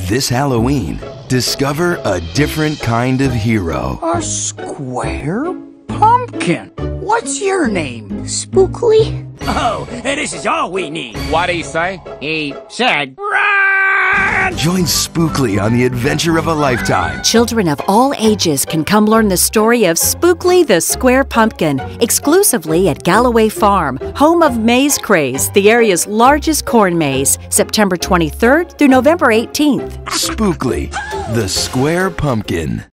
This Halloween, discover a different kind of hero. A square pumpkin. What's your name? Spookley? Oh, this is all we need. What'd he say? He said, run! Join Spookley on the adventure of a lifetime. Children of all ages can come learn the story of Spookley the Square Pumpkin, exclusively at Galloway Farm, home of Maize Craze, the area's largest corn maze, September 23rd through November 18th. Spookley, the Square Pumpkin.